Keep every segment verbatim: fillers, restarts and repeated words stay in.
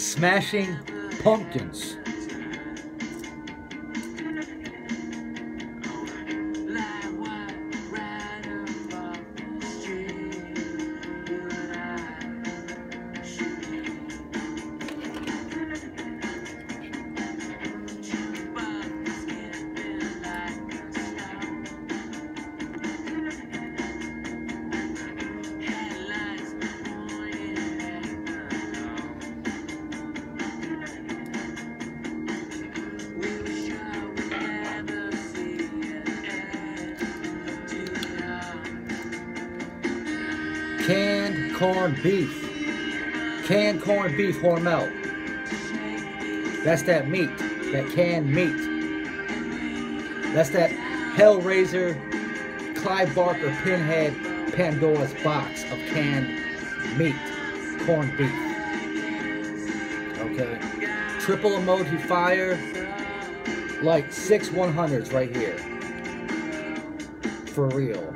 Smashing Pumpkins. Canned corned beef. Canned corned beef Hormel. That's that meat. That canned meat. That's that Hellraiser, Clive Barker, Pinhead, Pandora's box of canned meat. Corned beef. Okay. Triple emoji fire. Like six one hundreds right here. For real.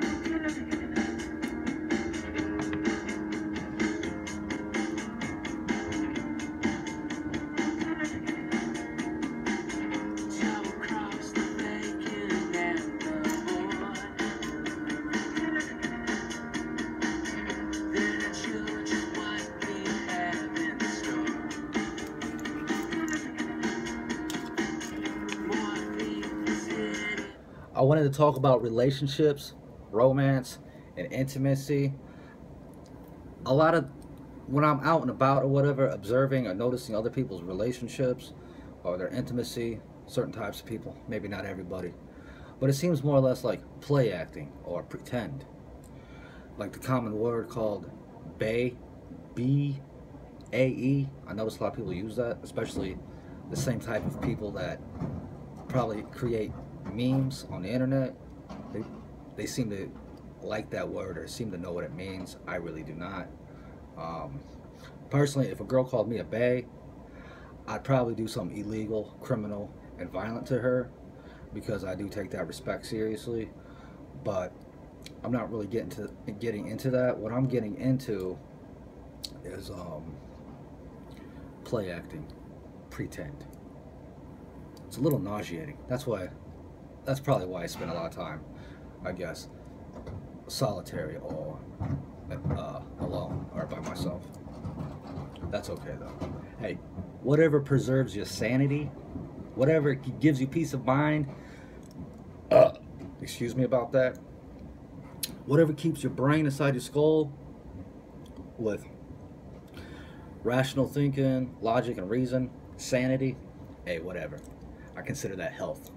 I wanted to talk about relationships, romance, and intimacy. A lot of, when I'm out and about or whatever, observing or noticing other people's relationships or their intimacy, certain types of people, maybe not everybody, but it seems more or less like play acting or pretend. Like the common word called bae, B A E. I notice a lot of people use that, especially the same type of people that probably create memes on the internet. They, they seem to like that word or seem to know what it means. I really do not. Um, personally, if a girl called me a bae, I'd probably do something illegal, criminal, and violent to her, because I do take that respect seriously. But I'm not really getting to getting into that. What I'm getting into is um, play acting, pretend. It's a little nauseating. That's why. That's probably why I spend a lot of time, I guess, solitary or uh, alone or by myself. That's okay though. Hey, whatever preserves your sanity, whatever gives you peace of mind, uh, excuse me about that, whatever keeps your brain inside your skull with rational thinking, logic and reason, sanity, hey, whatever. I consider that health.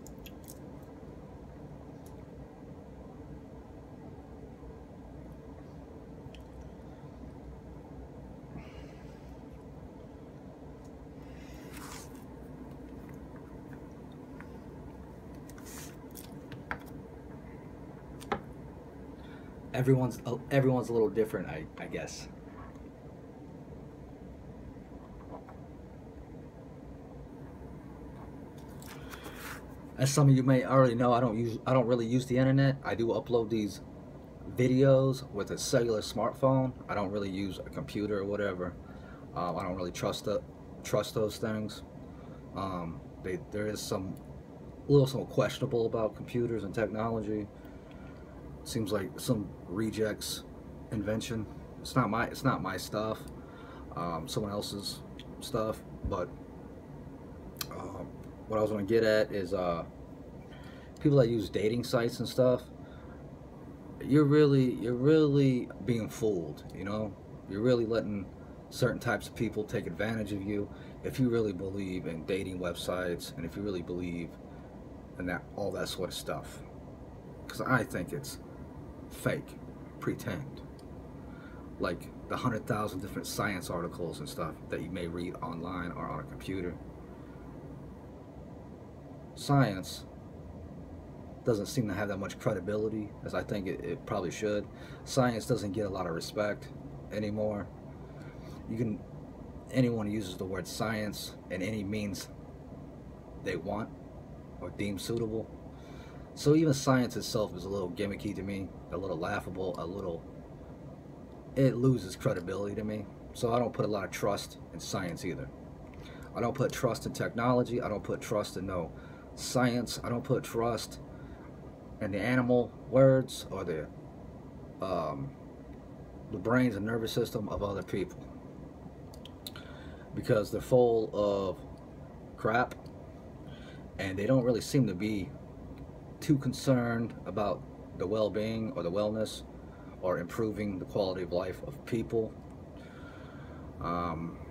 Everyone's everyone's a little different, I, I guess. As some of you may already know, I don't use I don't really use the internet. I do upload these videos with a cellular smartphone. I don't really use a computer or whatever. Um, I don't really trust the, trust those things. Um, they, there is some a little something questionable about computers and technology. Seems like some rejects invention. It's not my it's not my stuff. Um, someone else's stuff. But um, what I was going to get at is uh, people that use dating sites and stuff. You're really you're really being fooled. You know, you're really letting certain types of people take advantage of you. If you really believe in dating websites and if you really believe in that all that sort of stuff, because I think it's fake, pretend. Like the hundred thousand different science articles and stuff that you may read online or on a computer. Science doesn't seem to have that much credibility as I think it, it probably should. Science doesn't get a lot of respect anymore. You can, anyone uses the word science in any means they want or deem suitable. So even science itself is a little gimmicky to me, a little laughable, a little, it loses credibility to me. So I don't put a lot of trust in science either. I don't put trust in technology. I don't put trust in no science. I don't put trust in the animal words or the um, the brains and nervous system of other people, because they're full of crap, and they don't really seem to be too concerned about the well-being or the wellness or improving the quality of life of people. Um,